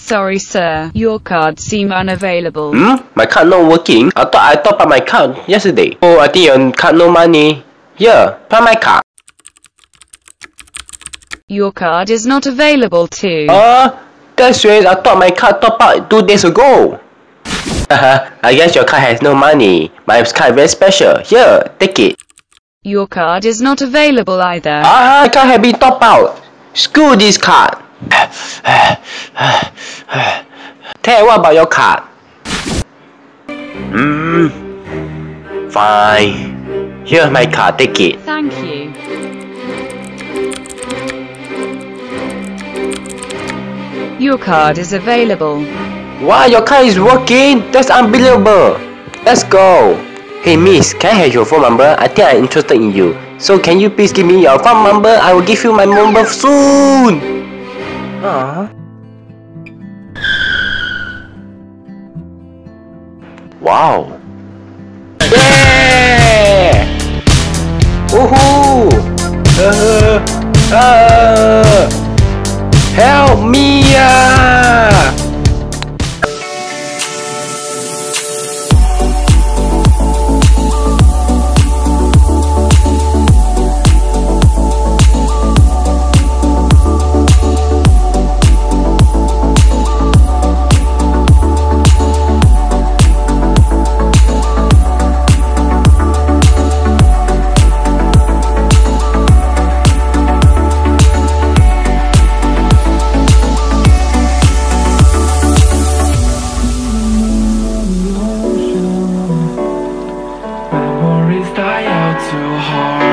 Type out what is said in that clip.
Sorry, sir. Your card seem unavailable. My card not working? I thought I top up my card yesterday. Oh, I think your card no money. Here, try my card. Your card is not available too. That's strange. I thought my card top up 2 days ago. I guess your card has no money. My card very special. Here, take it. Your card is not available either. My card has been top out. Screw this card. Tell what about your card? Fine. Here's my card, take it. Thank you. Your card is available. Wow, your card is working? That's unbelievable. Let's go. Hey miss, can I have your phone number? I think I'm interested in you. So can you please give me your phone number? I will give you my number soon. Wow. Yeah! Woohoo! Help me! Memories die out too hard.